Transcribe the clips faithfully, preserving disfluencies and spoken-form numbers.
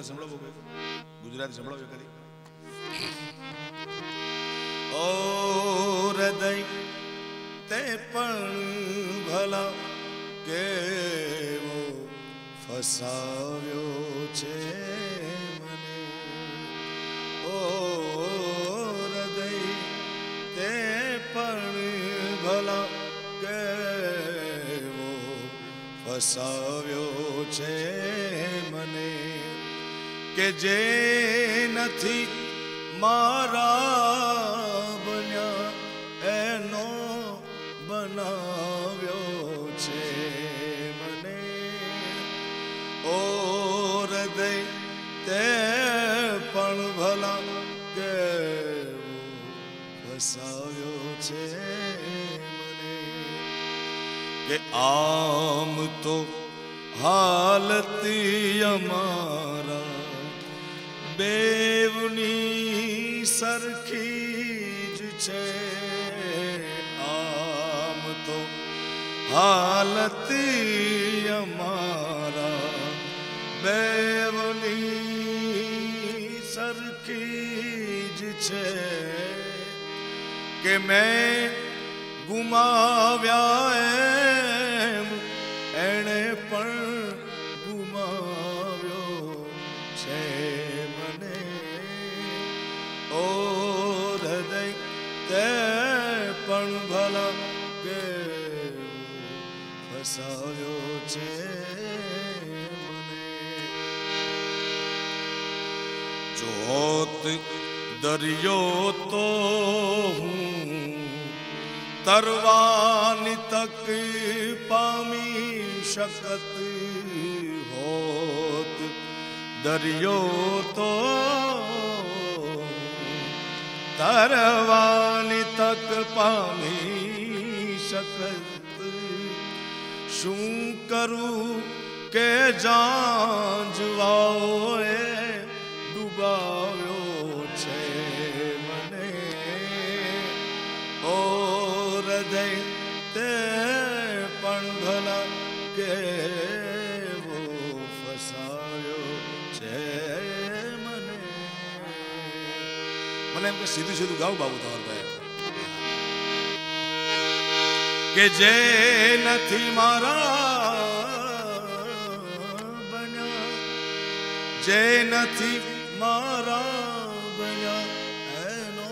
ગુજરાત સંભળાવો ગુજરાત સંભળાવો કરી ઓ હૃદય તે પણ ભલા કેવો ફસાવ્યો છે મને ઓ હૃદય તે પણ ભલા કેવો ફસાવ્યો છે મને કે જે નથી મારા બન્યા એનો બનાવ્યો છે મને ઓ હૃદય તે પણ ભલા કેવો ફસાવ્યો છે મને કે આમ તો હાલતી અમારા બેવની સરખી જ છે આમ તો હાલતી અમારા બેવની સરખી જ છે કે મેં ગુમાવ્યા એમ એણે પણ ગુમાવ્યો છે મને ઓ હૃદય તે પણ ભલા કેવો ફસાવ્યો છે મને જોત દરિયો તો હું તરવાની તક પામી શકત હોત દરિયો તો તરવાની તક પામી શકત શું કરું કે જાંજવાઓએ ડૂબાવ્યો છે મને ઓ હૃદય તે પણ ભલા કેવો ફસાયો છે મને મને એમ કે સીધું સીધું ગાવ બાબુ તમારું કે જે નથી મારા બન્યા જે નથી મારા બન્યા એનો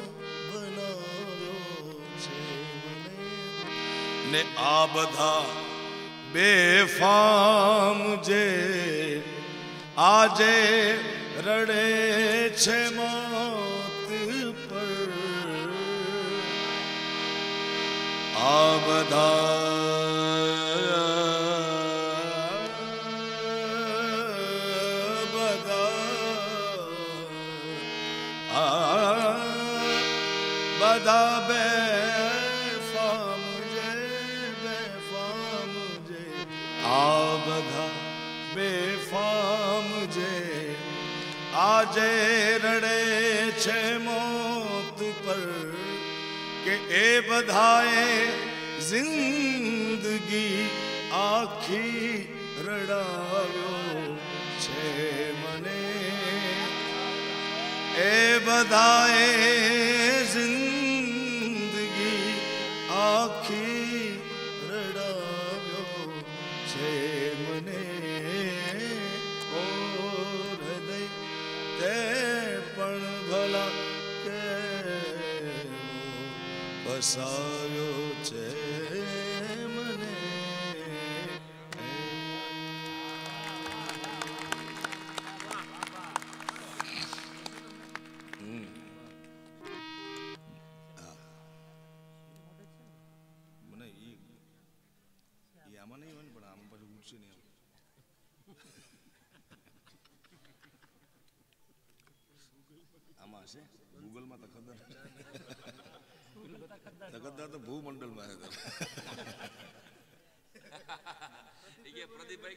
બનાવ્યો છે મને ને આ બધા બેફામ જે આજે રડે છે મોત પર આ બધા બધા આ બધા બેફામ જે બેફામ જે આ બધા બેફામ જે આજે રડે છે મોત પર કે એ બધાએ જિંદગી આખી રડાવ્યો છે મને એ બધાએ જિંદગી આખી રડાવ્યો છે મને ઓ હૃદય તે પણ ભલા ફસાવ્યો છે મને મને ઈ આમાં નહીં હોય ને પણ આમાં પછી ઉઠશે નહીં આમાં હશે ગૂગલમાં તો ખબર તકદ્દાર તો ભૂમંડળમાં છે પ્રદીપભાઈ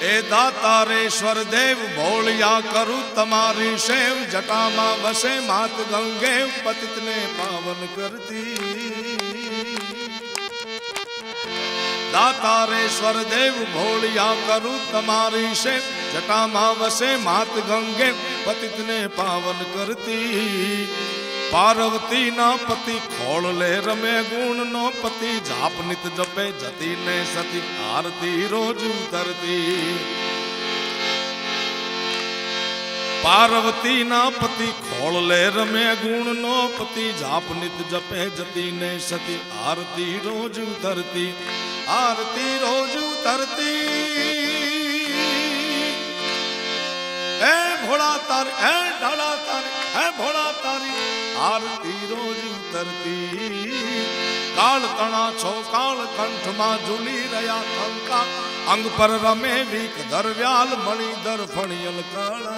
ए दातारेश्वर देव भोलिया करूं तमारी सेव, जटा मां बसे मात गंगे पतित ने पावन करती। दातारेश्वर देव भोलिया करूं तमारी सेव, जटा मां बसे मात गंगे पतित ने पावन करती। पार्वती ना पति खोल ले रमे गुण नो पति, जाप नित जपे जति ने सती आरती रोज उतरती। पार्वती ना पति खोल ले रमे गुण नो पति, जाप नित जपे जति ने सती आरती रोज उतरती। आरती रोज उतरती है भोला तारी, है ढाला तारी, है भोला तारी आरती रोज उतरती। काल तना छो काल कंठ मां झूली रया कंका, अंग पर रमे वीक दरव्याल मणि दर फणियल काला।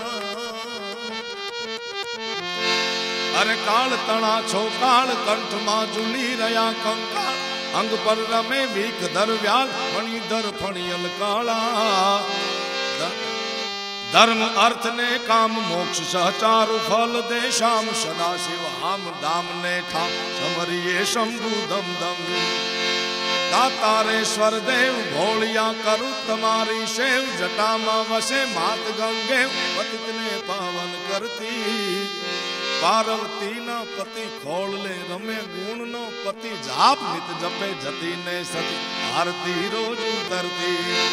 अरे काल तना छो काल कंठ मां झूली रया कंका, अंग पर रमे वीक दरव्याल मणि दर फणियल काला। धर्म अर्थ ने काम मोक्ष सहचार फल दे श्याम, सदा शिव हम दाम ने ठाम समरिये शंभु दम दम। दातारेश्वर देव भोलिया करूं तमारी सेव, जटा मां वसे मात गंगे पतित ने पावन करती। पार्वती ना पति खोल ले रमे गुण नो पति, जाप नित जपे जति ने सती आरती रोज उतरती।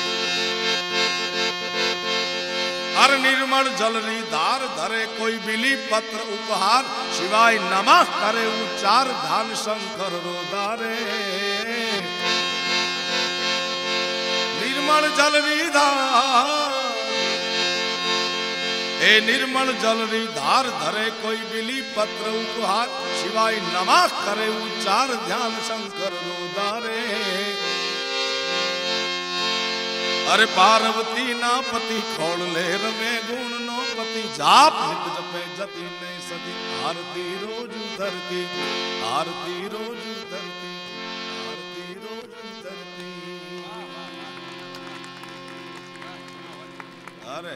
हर निर्मल जलरी धार धरे कोई बिली पत्र उपहार, शिवाय नमः करे उच्चार ध्यान शंकर रोदारे। निर्मल जलरी धार ए निर्मल जलरी धार धरे कोई बिली पत्र उपहार, शिवाय नमः करे उच्चार ध्यान शंकर रोदारे। अरे पार्वती ना पति खोल ले रमे गुण नो पति, जाप नित जपे जति ने सती आरती रोज उतरती। आरती रोज उतरती, आरती रोज उतरती। अरे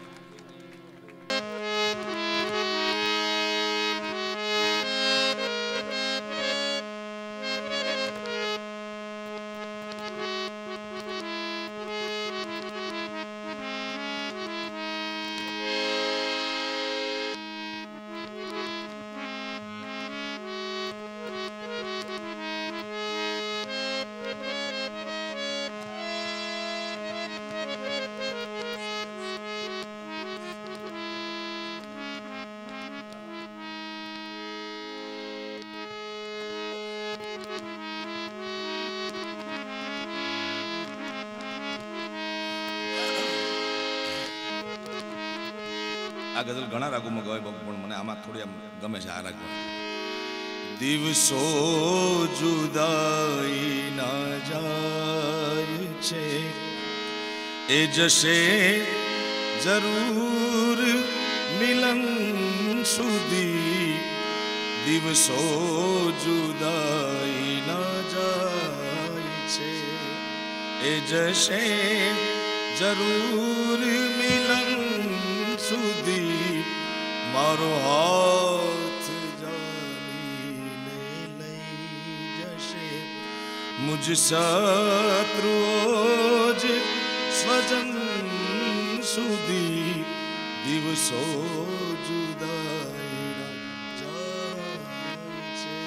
આ ગઝલ ઘણા રાગોમાં ગવાય બાપુ, પણ મને આમાં થોડી આમ ગમે છે આ રાગમાં. દિવસો જુદાઈ ના જાય છે, એ જશે જરૂર મિલન સુધી. દિવસો જુદાઈ ના જાય છે, એ જશે જરૂર મિલન સુધી. મારો હાથ જાલીને લઈ જશે મુજ શત્રુઓ જ સ્વજન સુધી. દિવસો જુદાઈના જાય છે,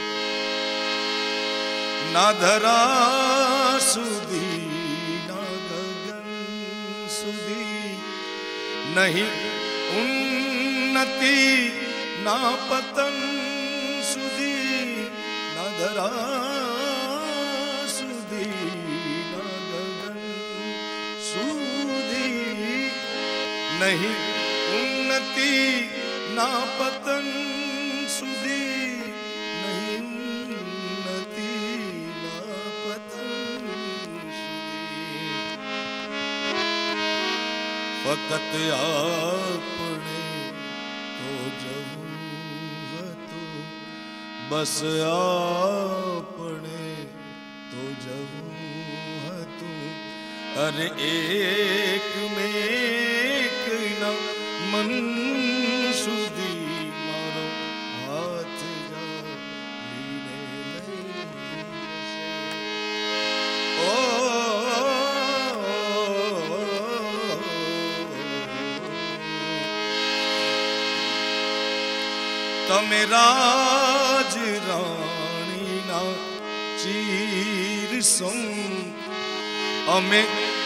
ના ધરા સુધી ના ગગન સુધી. नहीं उन्नति ना पतन सुधी, ना धरा सुधी ना गगन सुधी. नहीं उन्नति ना पतन सुधी, नहीं उन्नति ना पतन सुधी. फकत आपने तो जवू हतु, बस आपने तो जवू हतु. अरे एक में न मन सुधी मारो हाथ जालीने लई ओ तमे राज राणी ना चीर सम अमे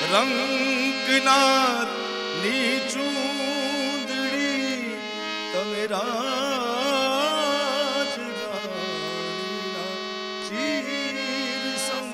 रंगनार नीचूंदड़ी तमे राज राणीना चीर सम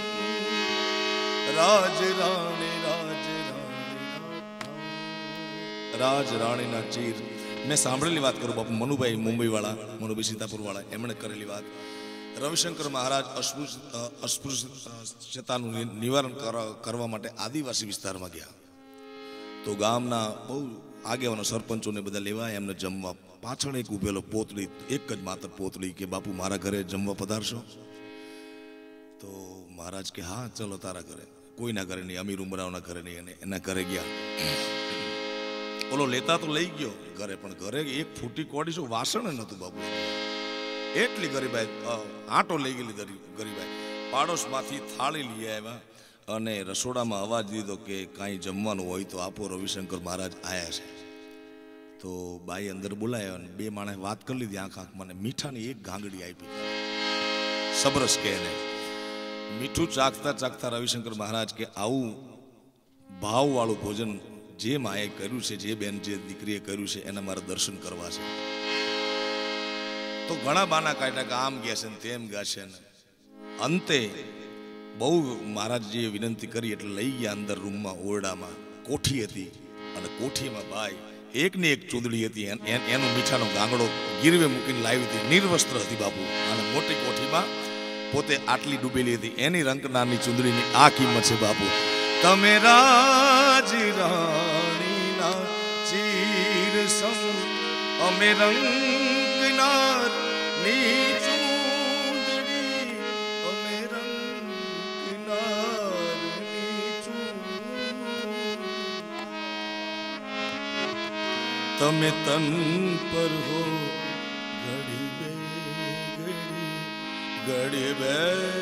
राज राणी राज राणी राज राणीना चीर मैं सांभळेली बात करूं बापू मनुभाई मुंबई वाला मनुभाई सीतापुर वाला एमणे करेली बात रविशंकर महाराज अस्पृश्यताનું નિવારણ કરવા માટે આદિવાસી વિસ્તારમાં ગયા તો ગામના બહુ આગેવાનો સરપંચોને બધા લેવા એમને જમવા પાછળ એક ઉભેલો પોતળી એક જ માત્ર પોતળી કે બાપુ મારા ઘરે જમવા પધારશો તો મહારાજ કે હા ચલો તારા ઘરે કોઈના ઘરે નહીં અમીર ઉમરાવના ઘરે નહીં અને એના ઘરે ગયા ઓલો લેતા તો લઈ ગયો ઘરે પણ ઘરે એક ફૂટી કોડી શું વાસણ નહોતું બાપુ એટલી ગરીબાઈ આટો લઈ ગયેલી ગરીબાઈ પાડોશમાંથી થાળી લઈ આવ્યા અને રસોડામાં અવાજ દીધો કે કાંઈ જમવાનું હોય તો આપો રવિશંકર મહારાજ આવ્યા છે તો બાઈ અંદર બોલાયા અને બે માણસે વાત કરી લીધી આંખ આંખ મને મીઠાની એક ગાંગડી આપી સબરસ કે એને મીઠું ચાખતા ચાખતા રવિશંકર મહારાજ કે આવું ભાવવાળું ભોજન જે માએ કર્યું છે જે બેન જે દીકરીએ કર્યું છે એના મારા દર્શન કરવા છે તો ઘણા બાના કાઢ્યા કે આમ ગયા છે ને તેમ ગયા છે ને અંતે બહુ મહારાજજીએ વિનંતી કરી એટલે લઈ ગયા અંદર રૂમમાં ઓરડામાં કોઠી હતી અને કોઠીમાં બાઈ એકની એક ચૂંદડી હતી એનો મીઠાનો ગાંગડો ગીરવે મૂકીને લાવી હતી નિર્વસ્ત્ર હતી બાપુ અને મોટી કોઠીમાં પોતે આટલી ડૂબેલી હતી એની રંકનાની ચૂંદડીની આ કિંમત છે બાપુ તમે રાજ રાણીના ચીર સમ અમે રંકનાર ની ચૂંદડી અમે રંકનાર ની ચૂંદડી તમે તન પર હો ઘડી બે ઘડી ઘડી બે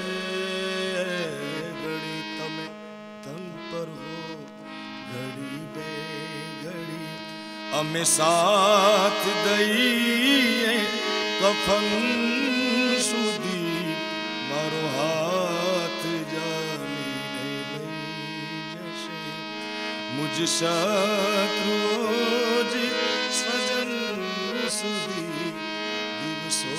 ઘડી તમે તન પર હો ઘડી બે ઘડી અમે સાથ દઈએ કફન સુધી મારો હાથ જામીને લઈ જશે મુજ શત્રુજી સ્વજન સુધી દિવસો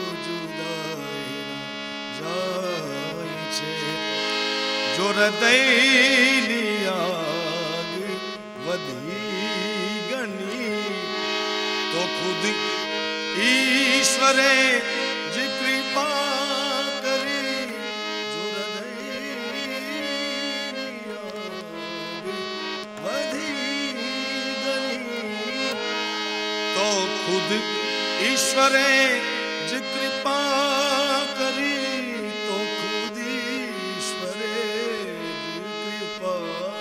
જુદાઈના જાય છે જો હૃદયની આગ વધી ગણી તો ખુદ ईश्वरे जी कृपा करी जो वधी गनी तो खुद ईश्वरे जी कृपा करी तो खुद ईश्वरे जी कृपा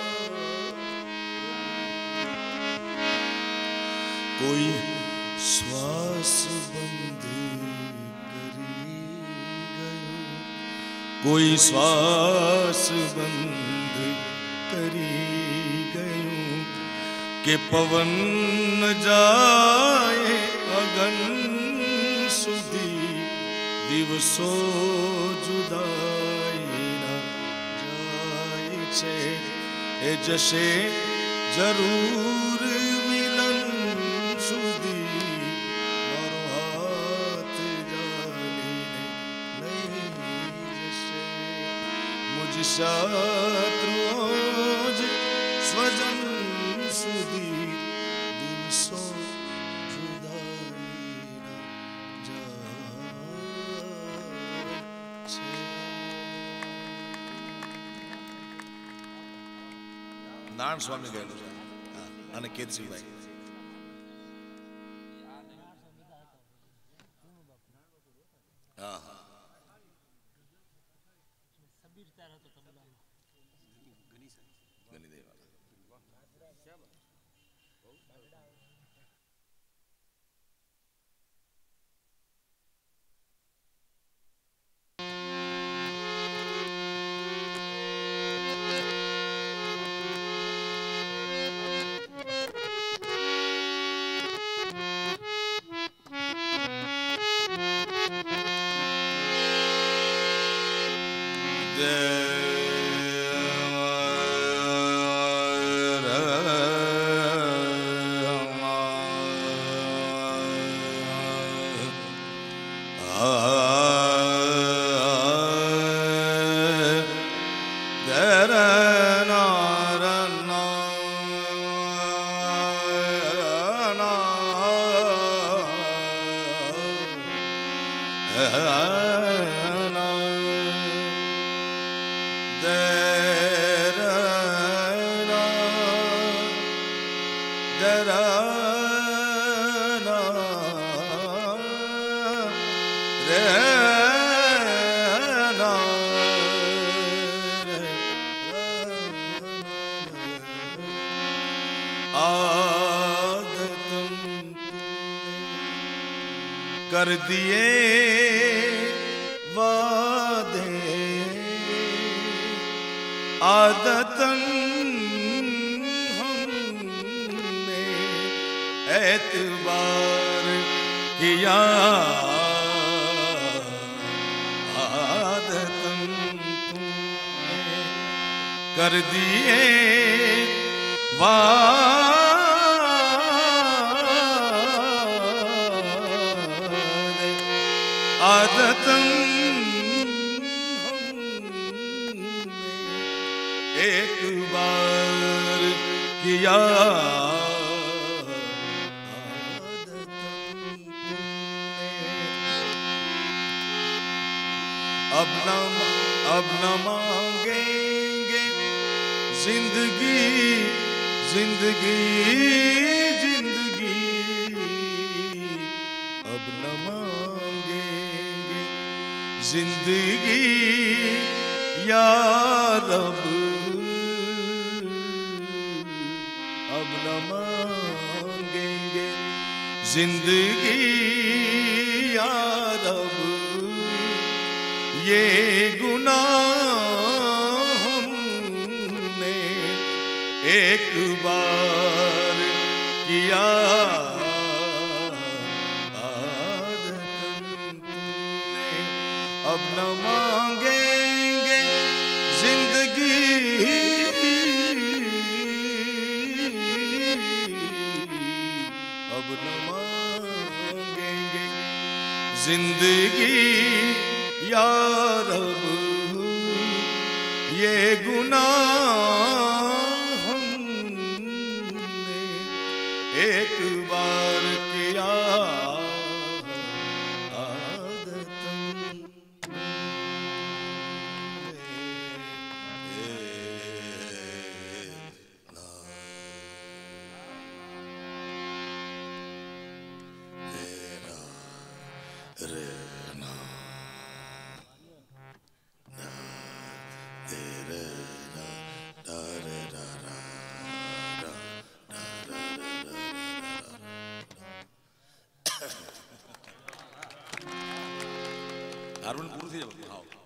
कोई श्वास बंदी करी गयो कोई श्वास बंद करी गयो કે પવન જાય અગન સુધી દિવસો જુદાઈના જાય છે એ જશે જરૂર મિલન સુધી મારો હાથ જાણીને લઈ જશે મુજ શત્રુઓ જ સ્વજન સુધી દિવસો જુદાઈના જાય છે. નારાયણ સ્વામી ગયેલું છે અને કેતસીભાઈ હા હા कर दिए वादे आदतन हमने एतबार किया आदतन तुमने कर दिए वादे आदतन हमने एक बार किया अब न अब न मांगेंगे जिंदगी जिंदगी जिंदगी अब न मांगेंगे जिंदगी या रब अब न मांगेंगे जिंदगी या रब ये गुनाह हमने एक बार किया अब न मांगेंगे जिंदगी अब न मांगेंगे जिंदगी या रब ये गुनाह हमने एक बार किया हारमोनियम पूरी थी जब हाँ